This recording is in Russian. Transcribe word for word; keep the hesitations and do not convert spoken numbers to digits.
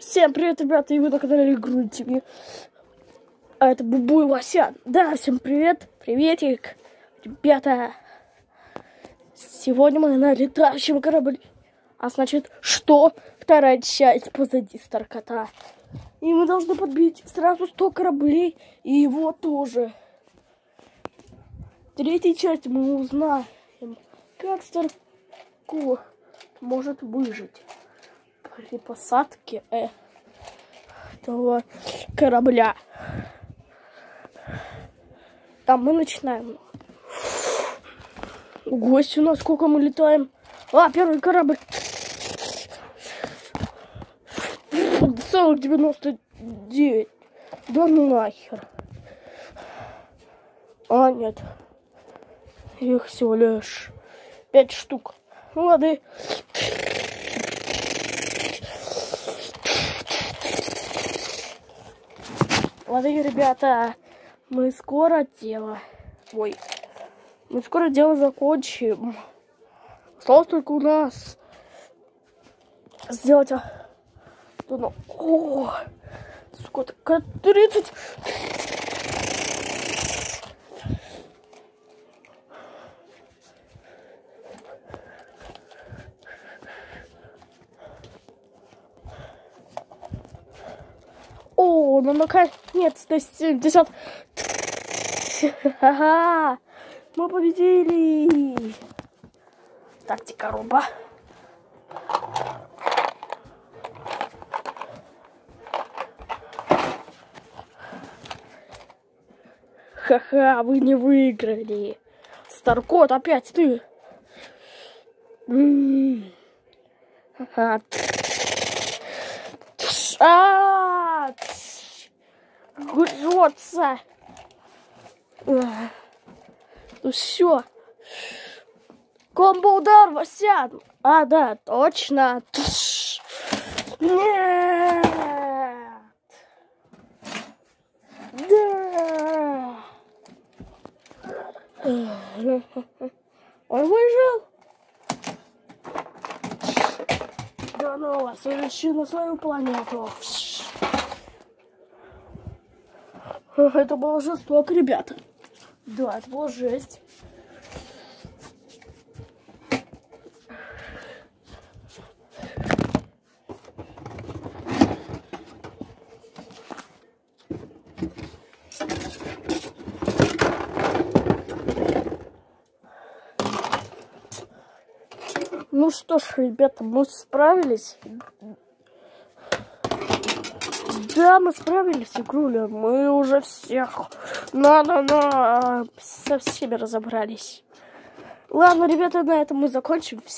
Всем привет, ребята, и вы на канале Игру ТВ. А это Бубу и Вася. Да, всем привет, приветик, ребята. Сегодня мы на летающем корабле. А значит, что? Вторая часть позади Старкота. И мы должны подбить сразу сто кораблей и его тоже. В третьей части мы узнаем, как Старко может выжить при посадке э, этого корабля. Там мы начинаем. Гость у нас, сколько мы летаем. А, первый корабль. Целых девяносто девять. Да ну нахер. А, нет. Их всего лишь пять штук. Ну ладно. Ладно, ребята, мы скоро дело. Ой. Мы скоро дело закончим. Осталось только у нас сделать... Ну, о, сколько? тридцать. О, ну наконец-то семьдесят. Ага, мы победили. Тактика руба. Ха-ха, вы не выиграли. Старкот, опять ты. Ха-ха. А, грется. Ну все. Комбо-удар, Васян. А, да, точно. Нет. Да. Он выжил. Да ну вас, улечи на свою планету. Это было жестоко, ребята. Да, это было жесть. Ну что ж, ребята, мы справились. Да, мы справились, игруля. Мы уже всех на-на-на со всеми разобрались. Ладно, ребята, на этом мы закончим.